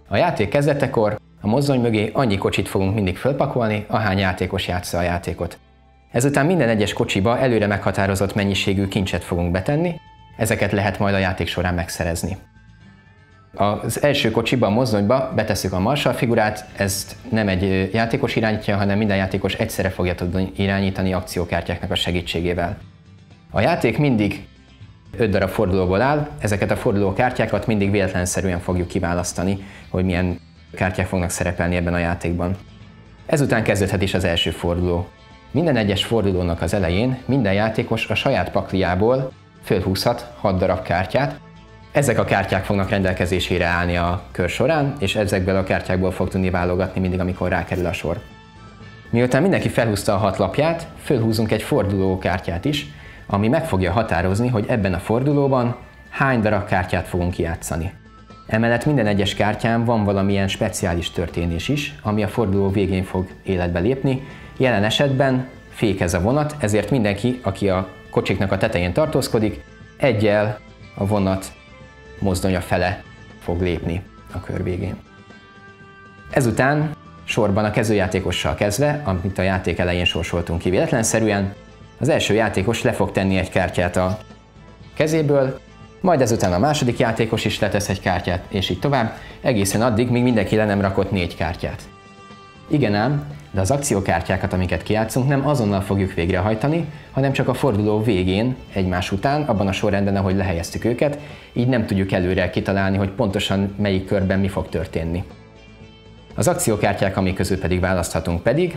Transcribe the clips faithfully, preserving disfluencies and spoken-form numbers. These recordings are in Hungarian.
A játék kezdetekor a mozdony mögé annyi kocsit fogunk mindig fölpakolni, ahány játékos játsza a játékot. Ezután minden egyes kocsiba előre meghatározott mennyiségű kincset fogunk betenni, ezeket lehet majd a játék során megszerezni. Az első kocsiba, a mozdonyba betesszük a Marshall figurát, ezt nem egy játékos irányítja, hanem minden játékos egyszerre fogja tudni irányítani akciókártyáknak a segítségével. A játék mindig öt darab fordulóból áll, ezeket a fordulókártyákat mindig véletlenszerűen fogjuk kiválasztani, hogy milyen kártyák fognak szerepelni ebben a játékban. Ezután kezdődhet is az első forduló. Minden egyes fordulónak az elején minden játékos a saját pakliából fölhúzhat hat darab kártyát. Ezek a kártyák fognak rendelkezésére állni a kör során, és ezekből a kártyákból fog tudni válogatni mindig, amikor rákerül a sor. Miután mindenki felhúzta a hat lapját, fölhúzunk egy forduló kártyát is, ami meg fogja határozni, hogy ebben a fordulóban hány darab kártyát fogunk kijátszani. Emellett minden egyes kártyán van valamilyen speciális történés is, ami a forduló végén fog életbe lépni. Jelen esetben fékez a vonat, ezért mindenki, aki a kocsiknak a tetején tartózkodik, egyel a vonat mozdonya fele fog lépni a kör végén. Ezután sorban a kezdőjátékossal kezdve, amit a játék elején sorsoltunk ki véletlenszerűen, az első játékos le fog tenni egy kártyát a kezéből, majd ezután a második játékos is letesz egy kártyát, és így tovább, egészen addig, míg mindenki le nem rakott négy kártyát. Igen ám, de az akciókártyákat, amiket kijátszunk, nem azonnal fogjuk végrehajtani, hanem csak a forduló végén, egymás után, abban a sorrendben, ahogy lehelyeztük őket, így nem tudjuk előre kitalálni, hogy pontosan melyik körben mi fog történni. Az akciókártyák, amik közül pedig választhatunk pedig,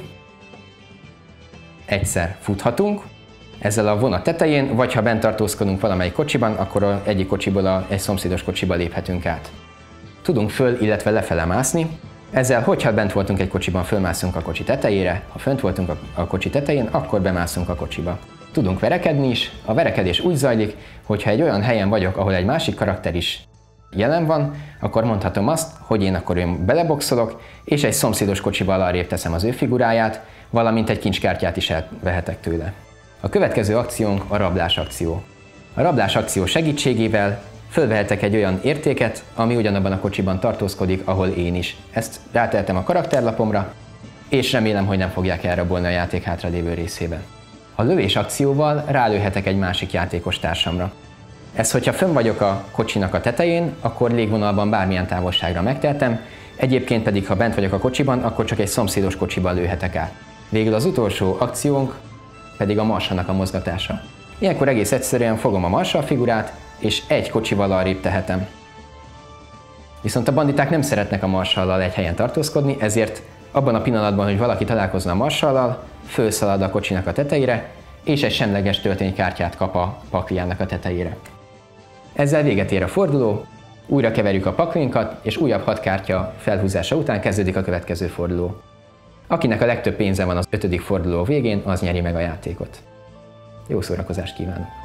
egyszer futhatunk, ezzel a vonat tetején, vagy ha bent tartózkodunk valamelyik kocsiban, akkor egyik kocsiból a, egy szomszédos kocsiba léphetünk át. Tudunk föl, illetve lefele mászni, ezzel, hogyha bent voltunk egy kocsiban, fölmászunk a kocsi tetejére, ha fönt voltunk a, a kocsi tetején, akkor bemászunk a kocsiba. Tudunk verekedni is, a verekedés úgy zajlik, hogyha egy olyan helyen vagyok, ahol egy másik karakter is jelen van, akkor mondhatom azt, hogy én akkor én beleboxolok, és egy szomszédos kocsival arrébb teszem az ő figuráját, valamint egy kincskártyát is elvehetek tőle. A következő akciónk a rablás akció. A rablás akció segítségével fölvehetek egy olyan értéket, ami ugyanabban a kocsiban tartózkodik, ahol én is. Ezt rátehetem a karakterlapomra, és remélem, hogy nem fogják elrabolni a játék hátralévő részében. A lövés akcióval rálőhetek egy másik játékos társamra. Ez, hogyha fönn vagyok a kocsinak a tetején, akkor légvonalban bármilyen távolságra megtehetem, egyébként pedig, ha bent vagyok a kocsiban, akkor csak egy szomszédos kocsiban lőhetek át. Végül az utolsó akciónk pedig a Marshallnak a mozgatása. Ilyenkor egész egyszerűen fogom a Marshall figurát, és egy kocsival arrébb tehetem. Viszont a banditák nem szeretnek a Marshallal egy helyen tartózkodni, ezért abban a pillanatban, hogy valaki találkozna a Marshallal, fölszalad a kocsinak a tetejére, és egy semleges tölténykártyát kap a pakliának a tetejére. Ezzel véget ér a forduló, újra keverjük a paklinkat, és újabb hat kártya felhúzása után kezdődik a következő forduló. Akinek a legtöbb pénze van az ötödik forduló végén, az nyeri meg a játékot. Jó szórakozást kívánok!